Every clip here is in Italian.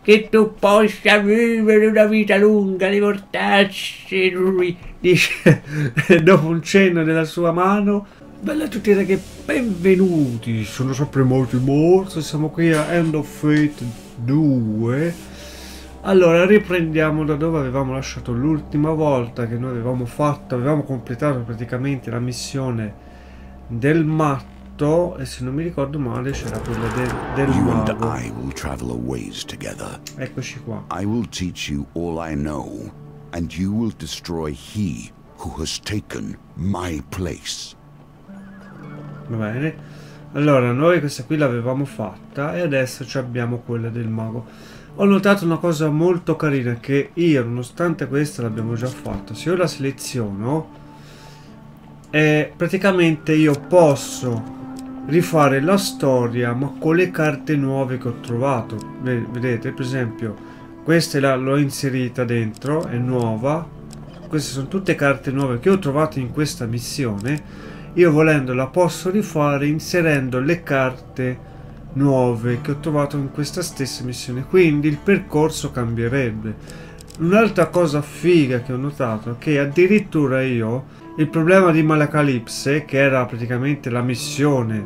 che tu possa vivere una vita lunga di mortacci. Lui dice, dopo un cenno della sua mano, bella a tutti ragazzi, benvenuti, sono sempre molto morto, siamo qui a End of Fate 2. Allora riprendiamo da dove avevamo lasciato l'ultima volta che noi avevamo completato praticamente la missione del matto e se non mi ricordo male c'era quella del mago. I will travel a ways together. Eccoci qua. I will teach you all I know, and you will destroy he who has taken my place. Va bene. Allora noi questa qui l'avevamo fatta e adesso abbiamo quella del mago. Ho notato una cosa molto carina che io, nonostante questa l'abbiamo già fatta, se io la seleziono, praticamente io posso rifare la storia ma con le carte nuove che ho trovato. Vedete, per esempio, questa l'ho inserita dentro, è nuova. Queste sono tutte carte nuove che ho trovato in questa missione. Io volendo la posso rifare inserendo le carte nuove che ho trovato in questa stessa missione, quindi il percorso cambierebbe. Un'altra cosa figa che ho notato è che addirittura io il problema di Malacalipse, che era praticamente la missione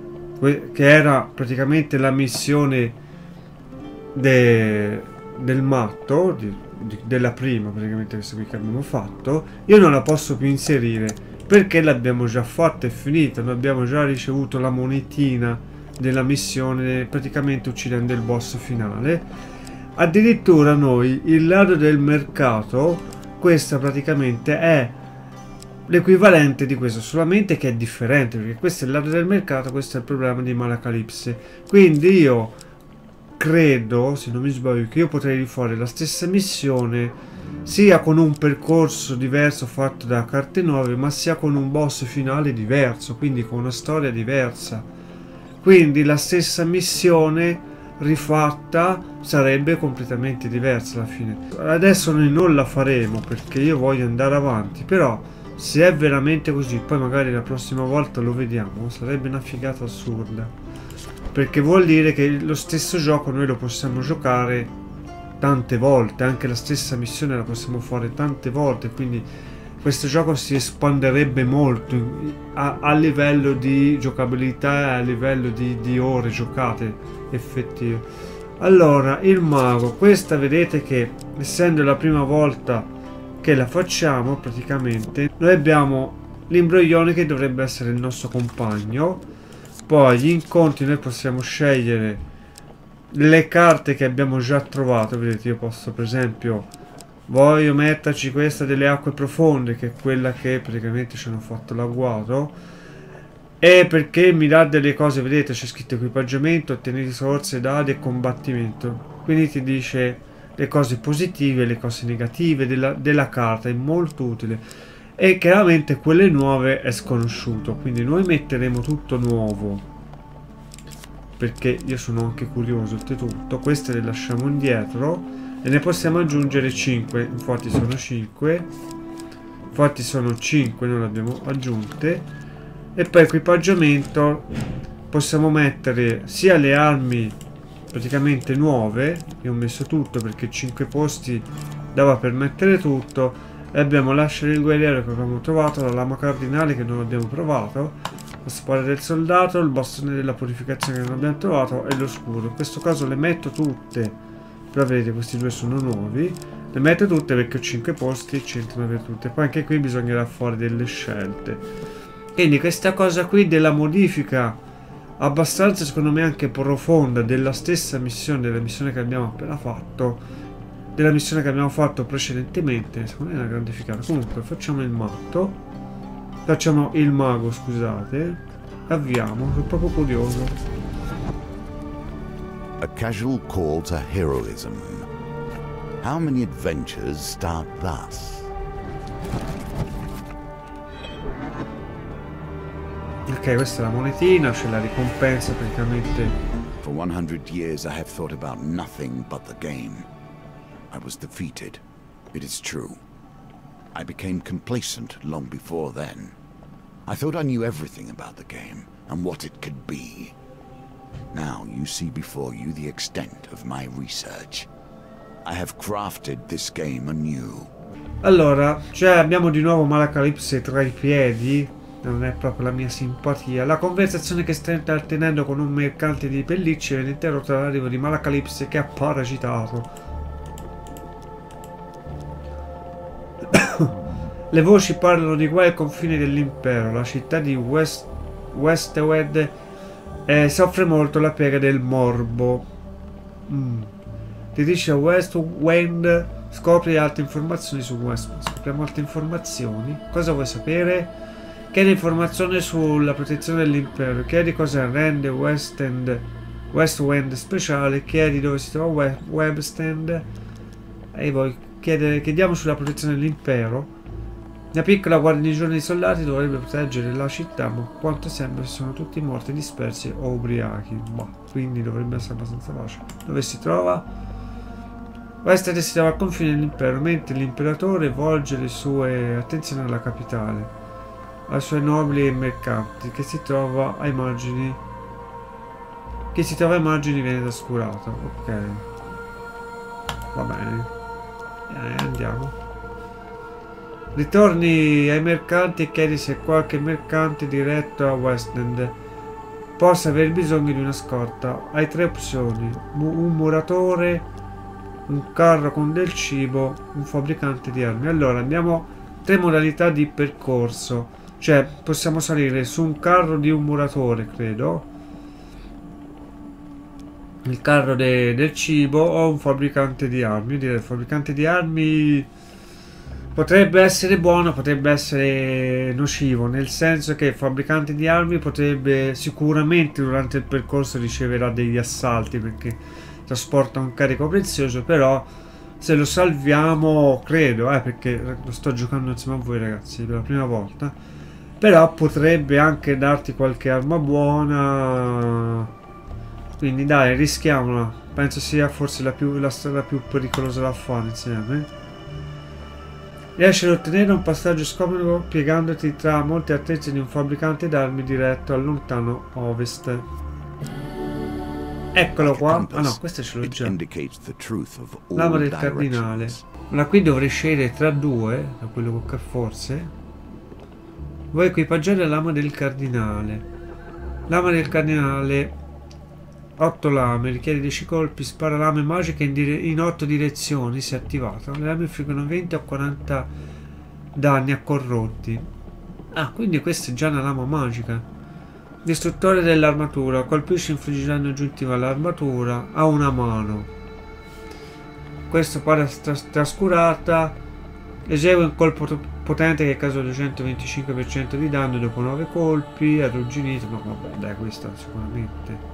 del matto della prima, praticamente questa qui che abbiamo fatto, io non la posso più inserire perché l'abbiamo già fatta e finita, noi abbiamo già ricevuto la monetina della missione praticamente uccidendo il boss finale. Addirittura noi il lato del mercato, questa praticamente è l'equivalente di questo, solamente che è differente perché questo è il lato del mercato, questo è il problema di Malacalipse. Quindi io credo, se non mi sbaglio, che io potrei rifare la stessa missione sia con un percorso diverso fatto da carte nuove ma sia con un boss finale diverso, quindi con una storia diversa. Quindi la stessa missione rifatta sarebbe completamente diversa alla fine. Adesso noi non la faremo perché io voglio andare avanti, però se è veramente così, poi magari la prossima volta lo vediamo, sarebbe una figata assurda. Perché vuol dire che lo stesso gioco noi lo possiamo giocare tante volte, anche la stessa missione la possiamo fare tante volte, quindi questo gioco si espanderebbe molto a livello di giocabilità e a livello di ore giocate effettive. Allora, il mago, questa vedete che essendo la prima volta che la facciamo praticamente, noi abbiamo l'imbroglione che dovrebbe essere il nostro compagno, poi gli incontri noi possiamo scegliere le carte che abbiamo già trovato, vedete io posso per esempio voglio metterci questa delle acque profonde che è quella che praticamente ci hanno fatto l'agguato e perché mi dà delle cose, vedete c'è scritto equipaggiamento, ottenere risorse, dadi e combattimento, quindi ti dice le cose positive e le cose negative della carta, è molto utile e chiaramente quelle nuove è sconosciuto, quindi noi metteremo tutto nuovo perché io sono anche curioso oltretutto. Queste le lasciamo indietro e ne possiamo aggiungere 5, infatti sono 5, infatti sono 5, noi le abbiamo aggiunte. E poi equipaggiamento possiamo mettere sia le armi praticamente nuove, io ho messo tutto perché 5 posti dava per mettere tutto, e abbiamo l'ascia del guerriero che abbiamo trovato, la lama cardinale che non abbiamo provato, la spada del soldato, il bastone della purificazione che non abbiamo trovato e lo scudo. In questo caso le metto tutte, però vedete questi due sono nuovi, le metto tutte perché ho 5 posti e c'entrano per tutte. Poi anche qui bisognerà fare delle scelte, quindi questa cosa qui della modifica abbastanza secondo me anche profonda della stessa missione, della missione che abbiamo appena fatto, della missione che abbiamo fatto precedentemente, secondo me è una grande figata. Comunque facciamo il matto, facciamo il mago, scusate, avviamo, sono proprio curioso. A casual call to heroism. How many adventures start thus? Ok, questa è la monetina, c'è la ricompensa praticamente. For 100 years I have thought about nothing but the game. I was defeated. It is true. I became complacent long before then. I thought I knew everything about the game and what it could be. Now you see before you the extent of my research. I have crafted this game anew. Allora, cioè abbiamo di nuovo Malacalipse tra i piedi. Non è proprio la mia simpatia. La conversazione che sta intrattenendo con un mercante di pellicce viene interrotta dall'arrivo di Malacalipse che ha parasitato. Le voci parlano di qua ai confini dell'impero. La città di Westwed soffre molto la piega del morbo. Ti dice Westwind. Scopri altre informazioni su Westwind. Scopriamo altre informazioni. Cosa vuoi sapere? Chiedi informazioni sulla protezione dell'impero. Chiedi cosa rende Westwind speciale. Chiedi dove si trova Webstand. E poi chiediamo sulla protezione dell'impero. Una piccola guarnigione di soldati dovrebbe proteggere la città, ma quanto sembra sono tutti morti, dispersi o ubriachi. Boh, quindi dovrebbe essere abbastanza facile. Dove si trova? Western si trova al confine dell'impero, mentre l'imperatore volge le sue attenzioni alla capitale, ai suoi nobili e mercanti, che si trova ai margini. Chi si trova ai margini viene trascurato. Ok. Va bene. Andiamo. Ritorni ai mercanti e chiedi se qualche mercante diretto a West End possa aver bisogno di una scorta. Hai tre opzioni: un muratore, un carro con del cibo, un fabbricante di armi. Allora abbiamo tre modalità di percorso, cioè possiamo salire su un carro di un muratore, credo, il carro del cibo, o un fabbricante di armi. Io direi il fabbricante di armi potrebbe essere buono, potrebbe essere nocivo, nel senso che il fabbricante di armi potrebbe sicuramente durante il percorso riceverà degli assalti perché trasporta un carico prezioso, però se lo salviamo, credo, perché lo sto giocando insieme a voi ragazzi per la prima volta, però potrebbe anche darti qualche arma buona, quindi dai, rischiamola. Penso sia forse la strada più pericolosa da fare insieme. Riesci ad ottenere un passaggio scomodo piegandoti tra molti attrezzi di un fabbricante d'armi diretto al lontano ovest. Eccolo qua. Ah no, questo ce l'ho già. Lama del cardinale. Ma qui dovrei scegliere tra due, da quello che forse. Vuoi equipaggiare lama del cardinale. Lama del cardinale. 8 lame, richiede 10 colpi, spara lame magiche in 8 direzioni, se attivato. Le lame infliggono 20 o 40 danni a corrotti. Ah, quindi questa è già una lama magica. Distruttore dell'armatura, colpisce e infligge danno aggiuntivo all'armatura a una mano. Questo pare trascurata. Esegue un colpo potente che causa 225% di danno dopo 9 colpi, arrugginito, no vabbè dai, questa sicuramente.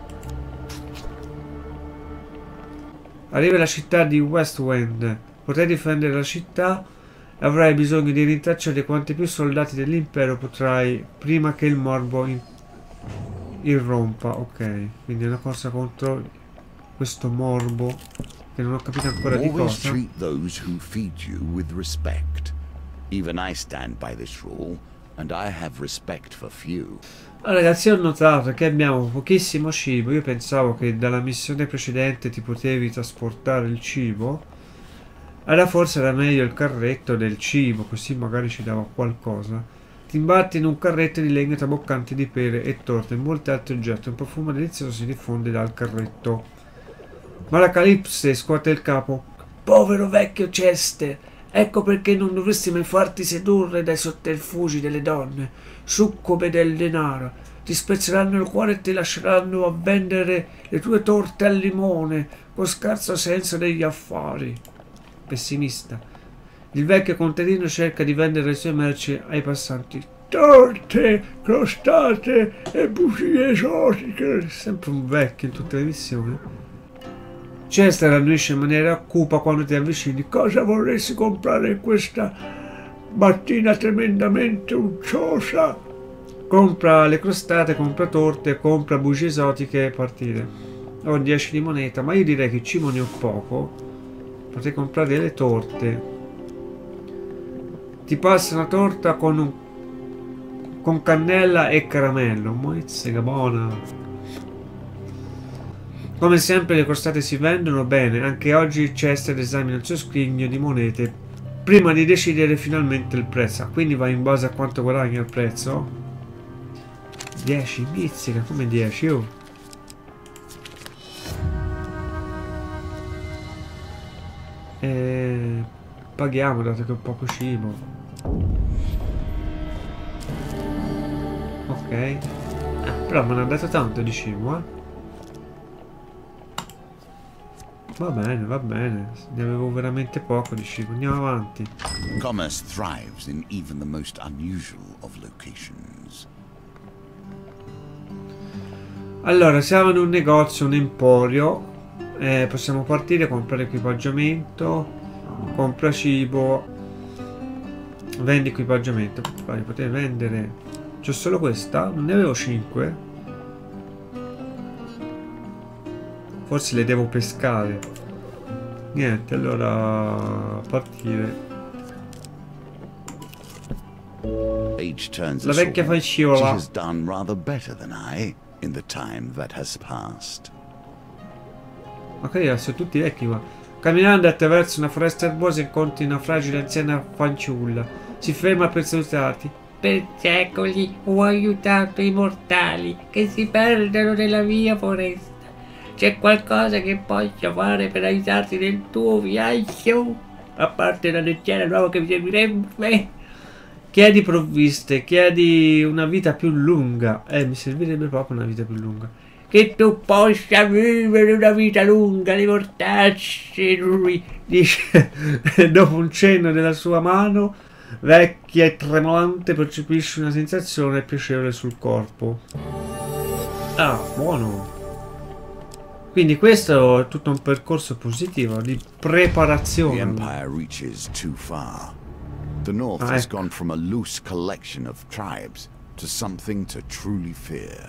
Arriva alla città di Westwind. Potrai difendere la città e avrai bisogno di rintracciare quanti più soldati dell'impero potrai prima che il morbo irrompa. Ok, quindi è una corsa contro questo morbo che non ho capito ancora di cosa. Treat those who feed you with respect. Even I stand by this rule, and I have respect for few. Allora, ragazzi, ho notato che abbiamo pochissimo cibo. Io pensavo che dalla missione precedente ti potevi trasportare il cibo. Allora forse era meglio il carretto del cibo, così magari ci dava qualcosa. Ti imbatti in un carretto di legno traboccante di pere e torte e molti altri oggetti. Un profumo delizioso si diffonde dal carretto. Malacalipse scuote il capo. Povero vecchio Chester, ecco perché non dovresti mai farti sedurre dai sotterfugi delle donne, succube del denaro. Ti spezzeranno il cuore e ti lasceranno a vendere le tue torte al limone con scarso senso degli affari. Pessimista. Il vecchio contadino cerca di vendere le sue merci ai passanti. Torte, crostate e bugie esotiche. Sempre un vecchio in tutte le missioni. Chester annuisce in maniera cupa quando ti avvicini. Cosa vorresti comprare questa mattina tremendamente ucciosa? Compra le crostate, compra torte, compra bugie esotiche e partire. Ho 10 di moneta, ma io direi che cibo ne ho poco. Potrei comprare le torte. Ti passa una torta con cannella e caramello. Moizzica buona. Come sempre le costate si vendono bene. Anche oggi Chester esamina il suo scrigno di monete prima di decidere finalmente il prezzo. Quindi va in base a quanto guadagna il prezzo. 10 pizzica, come 10? Oh. Paghiamo dato che ho poco cibo. Ok. Però mi hanno dato tanto di cibo, Va bene. Ne avevo veramente poco di cibo. Andiamo avanti. Commerce thrives in even the most unusual of locations. Allora, siamo in un negozio, un emporio. Possiamo partire, comprare equipaggiamento, compra cibo, vendi equipaggiamento. Potete vendere. C'ho solo questa? Non ne avevo 5? Forse le devo pescare. Niente, allora partire. Age turns La vecchia She facciola. has done rather better than I in the time that has passed. Ok, sono tutti vecchi qua. Camminando attraverso una foresta erbosa incontri una fragile anziana fanciulla. Si ferma per salutarti. Per secoli ho aiutato i mortali che si perdono nella mia foresta. C'è qualcosa che posso fare per aiutarti nel tuo viaggio? A parte una leggera nuova che mi servirebbe? Chiedi provviste, chiedi una vita più lunga. Mi servirebbe proprio una vita più lunga. Che tu possa vivere una vita lunga, li mortacci, lui Dice, dopo un cenno della sua mano, vecchia e tremolante, percepisci una sensazione piacevole sul corpo. Ah, buono. Quindi questo è tutto un percorso positivo di The preparazione. Empire reaches too far. The North has gone from a loose collection of tribes to something to truly fear.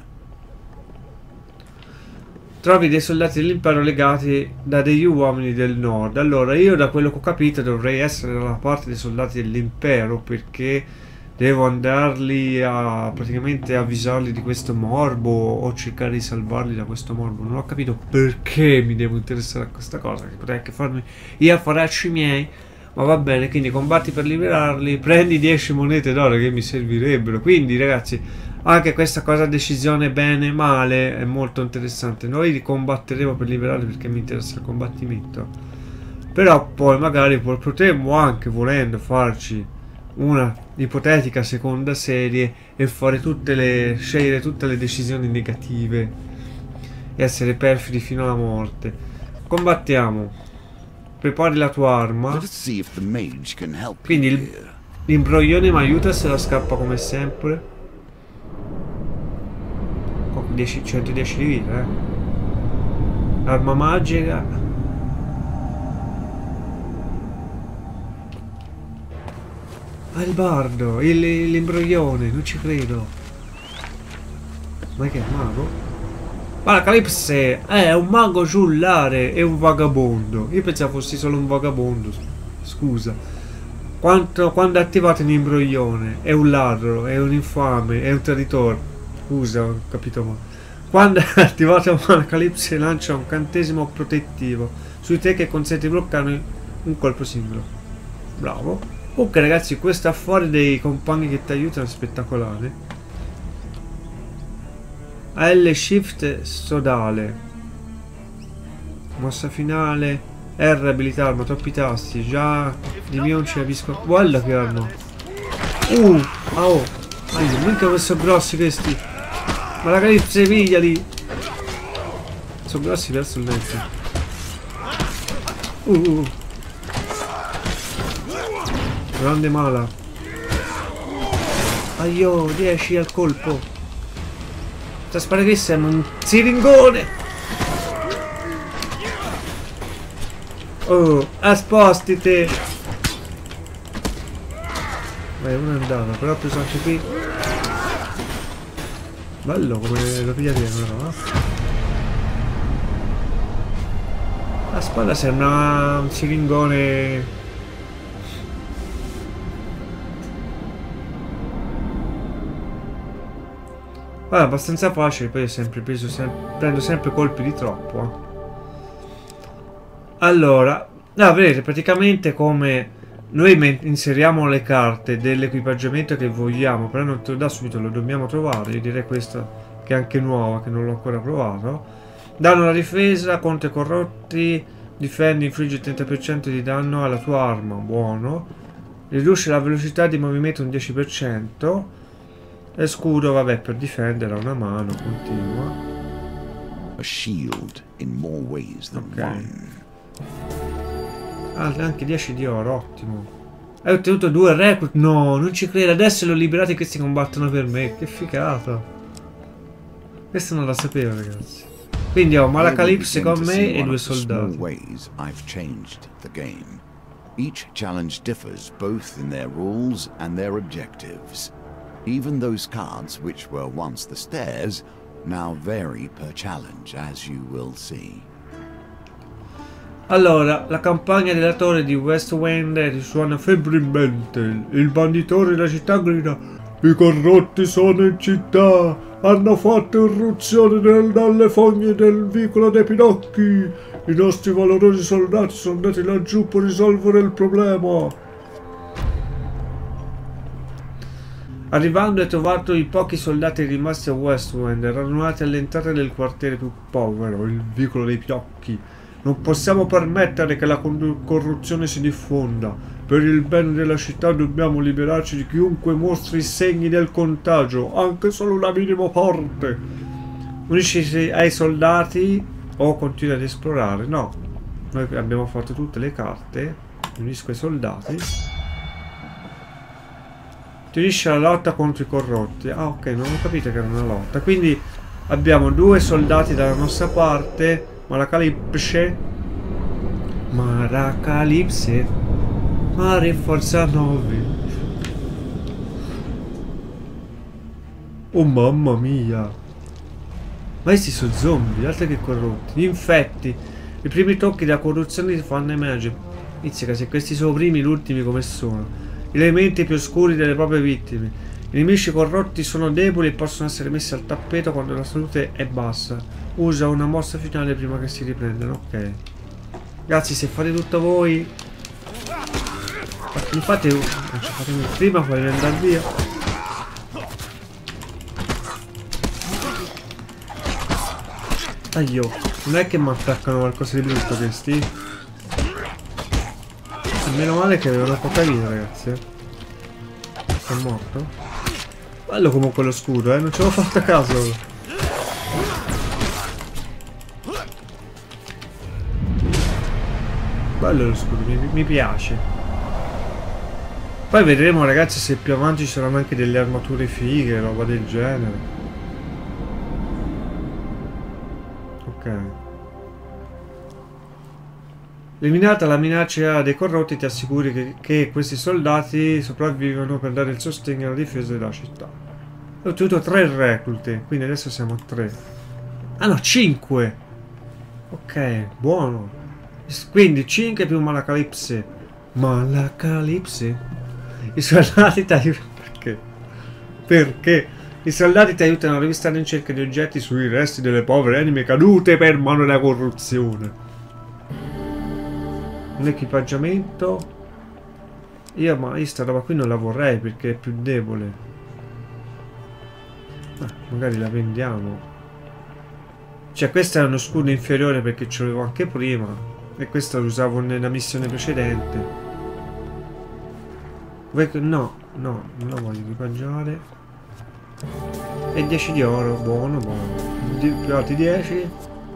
Trovi dei soldati dell'impero legati da degli uomini del nord. Allora, io da quello che ho capito dovrei essere dalla parte dei soldati dell'impero, perché devo andarli a praticamente avvisarli di questo morbo o cercare di salvarli da questo morbo. Non ho capito perché mi devo interessare a questa cosa, che potrei anche farmi gli affaracci miei. Ma va bene, quindi combatti per liberarli, prendi 10 monete d'oro che mi servirebbero. Quindi ragazzi, anche questa cosa decisione bene male è molto interessante. Noi combatteremo per liberarli perché mi interessa il combattimento, però poi magari potremmo anche, volendo, farci una ipotetica seconda serie e fare scegliere tutte le decisioni negative e essere perfidi fino alla morte. Combattiamo. Prepari la tua arma. Let's see if the mage can help you Quindi here. l'imbroglione mi aiuta se la scappa come sempre. 110 di vita, Arma magica. Ah, il bardo, l'imbroglione, non ci credo. Ma che è un mago? Ma la Calipse è un mago giullare e un vagabondo. Io pensavo fossi solo un vagabondo. Scusa. Quando attivate un imbroglione è un ladro, è un infame, è un traditore. Scusa, ho capito male. Quando è attivato la Calipse lancia un incantesimo protettivo su te che consente di bloccare un colpo singolo. Bravo. Ok ragazzi, questo affare dei compagni che ti aiutano è spettacolare. L shift sodale. Mossa finale. R abilità, ma troppi tasti. Già di mio non ci capisco. Guarda che arma. Oh. Mica che sono grossi questi. Ma la Calipse pigliali. Sono grossi verso il mezzo. Grande mala. Aio, 10 al colpo. Sta sparatissima, un siringone. Oh, spostite. Vai, una è andata, però ho preso anche qui. Bello come lo piglia dietro, no? La spada sembra un siringone. Vabbè, abbastanza facile, poi ho sempre preso prendo sempre colpi di troppo. Allora, vedete praticamente come noi inseriamo le carte dell'equipaggiamento che vogliamo, però non te lo dà subito, lo dobbiamo trovare. Io direi questa che è anche nuova, che non l'ho ancora provato. Danno la difesa contro i corrotti, difendi, infligge il 30% di danno alla tua arma, buono. Riduce la velocità di movimento un 10%. E scudo, vabbè, per difendere a una mano, continua. A shield in more ways than one. Anche 10 di oro, ottimo. Hai ottenuto 2 reclut. No, non ci credo. Adesso li ho liberati, questi combattono per me. Che figata. Questo non la sapevo, ragazzi. Quindi ho Malacalipse con me e 2 soldati. Each challenge differs both in their rules and their objectives. Even those cards which were once the stairs now vary per challenge, as you will see. Allora, la campagna della torre di Westwind risuona febbrilmente. Il banditore della città grida: i corrotti sono in città, hanno fatto irruzione dalle fogne del vicolo dei Pinocchi. I nostri valorosi soldati sono andati laggiù per risolvere il problema. Arrivando hai trovato i pochi soldati rimasti a Westwind, radunati all'entrata del quartiere più povero, il vicolo dei Pinocchi. Non possiamo permettere che la corruzione si diffonda. Per il bene della città dobbiamo liberarci di chiunque mostri segni del contagio, anche solo una minima parte. Unisci ai soldati o continua ad esplorare? No, noi abbiamo fatto tutte le carte. Unisco ai soldati. Ti unisci alla lotta contro i corrotti. Ah, ok, non ho capito che era una lotta. Quindi abbiamo 2 soldati dalla nostra parte. Malacalipse, Mare Forza 9. Oh mamma mia. Ma questi sono zombie, altro che corrotti. Gli infetti. I primi tocchi della corruzione ti fanno emergere. Inizia, se questi sono i primi, gli ultimi come sono. Gli elementi più oscuri delle proprie vittime. I nemici corrotti sono deboli e possono essere messi al tappeto quando la salute è bassa. Usa una mossa finale prima che si riprendano. Ok. Ragazzi, se fate tutto voi, mi fate prima, poi andare via. Aio, non è che mi attaccano qualcosa di brutto questi. Meno male che avevano poca vita, ragazzi. Sono morto. Bello comunque lo scudo, non ce l'ho fatto a caso. Bello lo scudo, mi piace. Poi vedremo, ragazzi, se più avanti ci saranno anche delle armature fighe, roba del genere. Ok. Eliminata la minaccia dei corrotti, ti assicuri che questi soldati sopravvivono per dare il sostegno alla difesa della città. Ho ottenuto 3 reclute, quindi adesso siamo a 3. Ah no, 5! Ok, buono. Quindi 5 più Malacalipse. Malacalipse? I soldati ti aiutano. Perché? Perché? I soldati ti aiutano a rivistare in cerca di oggetti sui resti delle povere anime cadute per mano della corruzione. Un equipaggiamento. Io sta roba qui non la vorrei perché è più debole. Magari la vendiamo. Cioè questa è uno scudo inferiore perché ce l'avevo anche prima. E questo lo usavo nella missione precedente. No, non la voglio equipaggiare. E 10 di oro, buono, buono. Altri 10.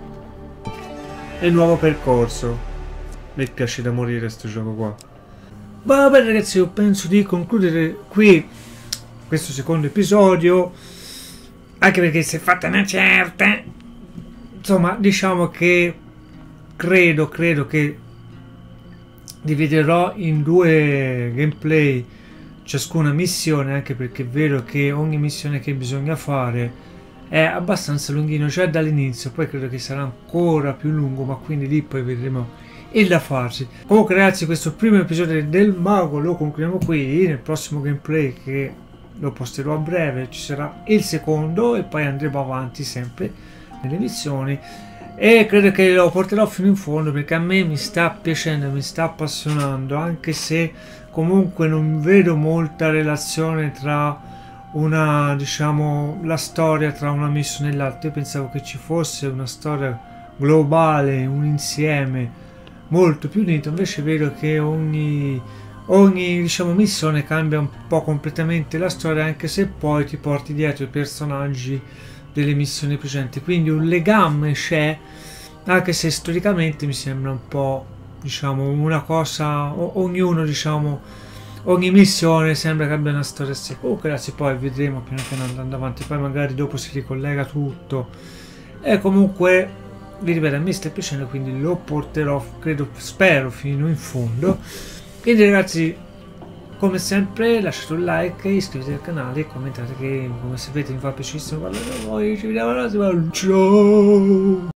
E nuovo percorso. Mi piace da morire sto gioco qua. Vabbè ragazzi, io penso di concludere qui questo secondo episodio. Anche perché si è fatta una certa. Insomma, diciamo che credo che dividerò in 2 gameplay ciascuna missione, anche perché è vero che ogni missione che bisogna fare è abbastanza lunghino già dall'inizio, poi credo che sarà ancora più lungo, ma quindi lì poi vedremo il da farsi. Comunque ragazzi, questo primo episodio del Mago lo concludiamo qui. Nel prossimo gameplay, che lo posterò a breve, ci sarà il secondo e poi andremo avanti sempre nelle missioni. e credo che lo porterò fino in fondo perché a me mi sta piacendo, mi sta appassionando, anche se comunque non vedo molta relazione tra una, diciamo, la storia tra una missione e l'altra. Io pensavo che ci fosse una storia globale, un insieme molto più unito, invece vedo che ogni diciamo missione cambia un po' completamente la storia, anche se poi ti porti dietro i personaggi delle missioni precedenti, quindi un legame c'è, anche se storicamente mi sembra un po', diciamo, una cosa, ognuno, diciamo, ogni missione sembra che abbia una storia a sé. Comunque ragazzi, poi vedremo piano piano andando avanti, poi magari dopo si ricollega tutto, e comunque vi ripeto, a me sta piacendo, quindi lo porterò, credo, spero, fino in fondo. Quindi ragazzi, come sempre lasciate un like, iscrivetevi al canale e commentate, che come sapete mi fa piacere parlare con voi. Ci vediamo alla prossima, ciao!